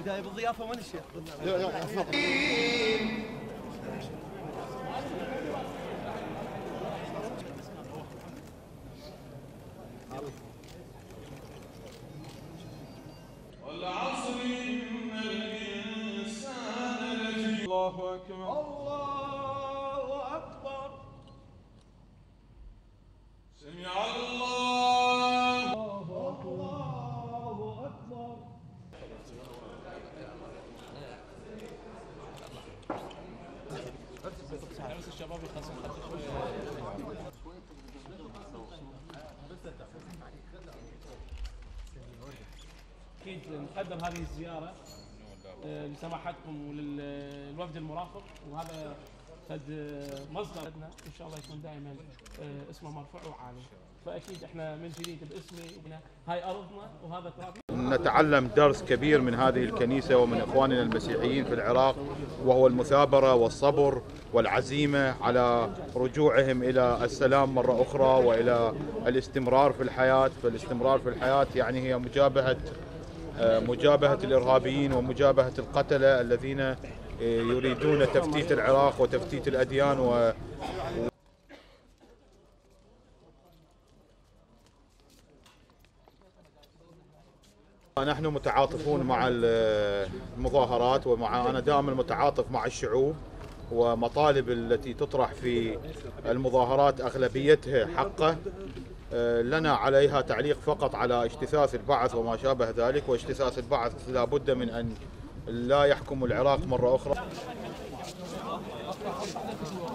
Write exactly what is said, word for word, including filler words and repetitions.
جايب الضيافه وين الشيخ؟ والعصر إن الإنسان لفي الله أكبر الله أكبر سمع الله الله أكبر. بس الشباب يخلصون خطة شوية. أكيد نقدم هذه الزيارة لسماحتكم وللوفد المرافق، وهذا قد مصدر لنا إن شاء الله يكون دائما اسمه مرفوع وعالي. فأكيد إحنا من جديد باسمي هاي أرضنا وهذا ترابنا. نتعلم درس كبير من هذه الكنيسة ومن إخواننا المسيحيين في العراق، وهو المثابرة والصبر والعزيمة على رجوعهم إلى السلام مرة أخرى وإلى الاستمرار في الحياة. فالاستمرار في الحياة يعني هي مجابهة مجابهة الإرهابيين ومجابهة القتلة الذين يريدون تفتيت العراق وتفتيت الأديان. و نحن متعاطفون مع المظاهرات، ومع أنا دائما متعاطف مع الشعوب، ومطالب التي تطرح في المظاهرات أغلبيتها حقه. لنا عليها تعليق فقط على اجتثاث البعث وما شابه ذلك، واجتثاث البعث لا بد من أن لا يحكم العراق مرة أخرى.